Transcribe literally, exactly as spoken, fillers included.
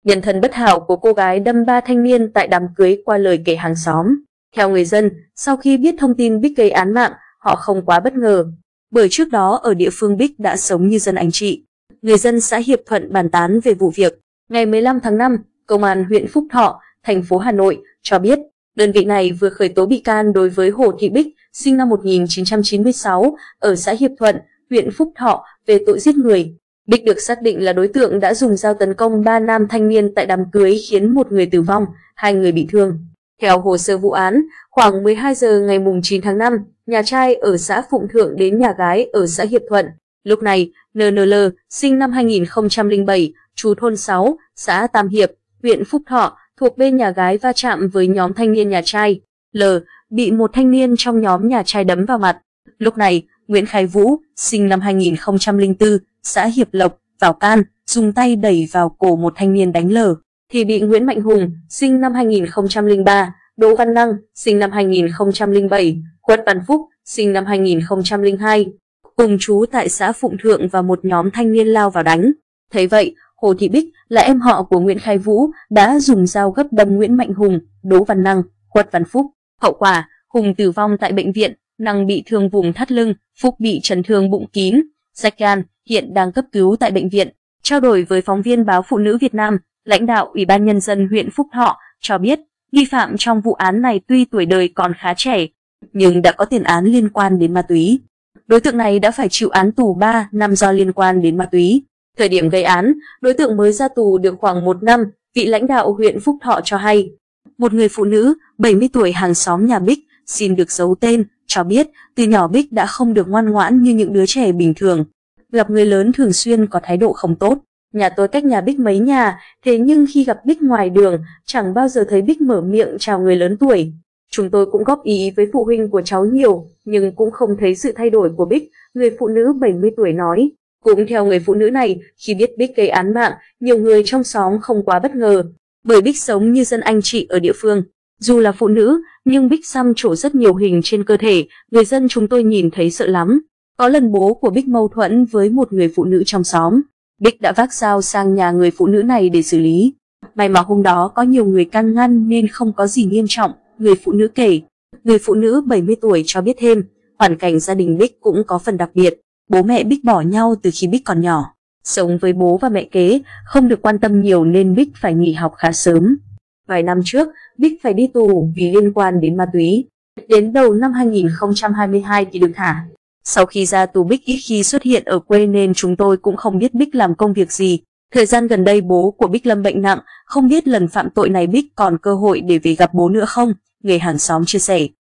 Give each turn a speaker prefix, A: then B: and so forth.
A: Nhân thân bất hảo của cô gái đâm ba thanh niên tại đám cưới qua lời kể hàng xóm. Theo người dân, sau khi biết thông tin Bích gây án mạng, họ không quá bất ngờ, bởi trước đó ở địa phương Bích đã sống như dân anh chị. Người dân xã Hiệp Thuận bàn tán về vụ việc. Ngày mười lăm tháng năm, Công an huyện Phúc Thọ, thành phố Hà Nội cho biết đơn vị này vừa khởi tố bị can đối với Hồ Thị Bích, sinh năm một nghìn chín trăm chín mươi sáu, ở xã Hiệp Thuận, huyện Phúc Thọ về tội giết người. Bích được xác định là đối tượng đã dùng dao tấn công ba nam thanh niên tại đám cưới khiến một người tử vong, hai người bị thương. Theo hồ sơ vụ án, khoảng mười hai giờ ngày chín tháng năm, nhà trai ở xã Phụng Thượng đến nhà gái ở xã Hiệp Thuận. Lúc này, en en lờ, sinh năm hai nghìn không trăm lẻ bảy, trú thôn sáu, xã Tam Hiệp, huyện Phúc Thọ, thuộc bên nhà gái va chạm với nhóm thanh niên nhà trai. L bị một thanh niên trong nhóm nhà trai đấm vào mặt. Lúc này, Nguyễn Khai Vũ, sinh năm hai nghìn không trăm lẻ bốn, xã Hiệp Lộc, vào can, dùng tay đẩy vào cổ một thanh niên đánh L, thì bị Nguyễn Mạnh Hùng, sinh năm hai nghìn không trăm lẻ ba, Đỗ Văn Năng, sinh năm hai nghìn không trăm lẻ bảy, Khuất Văn Phúc, sinh năm hai nghìn không trăm lẻ hai, cùng trú tại xã Phụng Thượng và một nhóm thanh niên lao vào đánh. Thấy vậy, Hồ Thị Bích là em họ của Nguyễn Khai Vũ đã dùng dao gấp đâm Nguyễn Mạnh Hùng, Đỗ Văn Năng, Khuất Văn Phúc. Hậu quả, Hùng tử vong tại bệnh viện, Năng bị thương vùng thắt lưng, Phúc bị chấn thương bụng kín, rách gan, hiện đang cấp cứu tại bệnh viện. Trao đổi với phóng viên báo Phụ nữ Việt Nam, lãnh đạo Ủy ban Nhân dân huyện Phúc Thọ cho biết nghi phạm trong vụ án này tuy tuổi đời còn khá trẻ, nhưng đã có tiền án liên quan đến ma túy. Đối tượng này đã phải chịu án tù ba năm do liên quan đến ma túy. Thời điểm gây án, đối tượng mới ra tù được khoảng một năm, vị lãnh đạo huyện Phúc Thọ cho hay. Một người phụ nữ, bảy mươi tuổi hàng xóm nhà Bích, xin được giấu tên, cho biết từ nhỏ Bích đã không được ngoan ngoãn như những đứa trẻ bình thường. Gặp người lớn thường xuyên có thái độ không tốt. Nhà tôi cách nhà Bích mấy nhà, thế nhưng khi gặp Bích ngoài đường, chẳng bao giờ thấy Bích mở miệng chào người lớn tuổi. Chúng tôi cũng góp ý với phụ huynh của cháu nhiều, nhưng cũng không thấy sự thay đổi của Bích, người phụ nữ bảy mươi tuổi nói. Cũng theo người phụ nữ này, khi biết Bích gây án mạng, nhiều người trong xóm không quá bất ngờ, bởi Bích sống như dân anh chị ở địa phương. Dù là phụ nữ, nhưng Bích xăm trổ rất nhiều hình trên cơ thể, người dân chúng tôi nhìn thấy sợ lắm. Có lần bố của Bích mâu thuẫn với một người phụ nữ trong xóm. Bích đã vác dao sang nhà người phụ nữ này để xử lý. May mà hôm đó có nhiều người can ngăn nên không có gì nghiêm trọng, người phụ nữ kể. Người phụ nữ bảy mươi tuổi cho biết thêm, hoàn cảnh gia đình Bích cũng có phần đặc biệt. Bố mẹ Bích bỏ nhau từ khi Bích còn nhỏ. Sống với bố và mẹ kế, không được quan tâm nhiều nên Bích phải nghỉ học khá sớm. Vài năm trước, Bích phải đi tù vì liên quan đến ma túy. Đến đầu năm hai nghìn không trăm hai mươi hai thì được thả. Sau khi ra tù Bích ít khi xuất hiện ở quê nên chúng tôi cũng không biết Bích làm công việc gì. Thời gian gần đây bố của Bích lâm bệnh nặng, không biết lần phạm tội này Bích còn cơ hội để về gặp bố nữa không, người hàng xóm chia sẻ.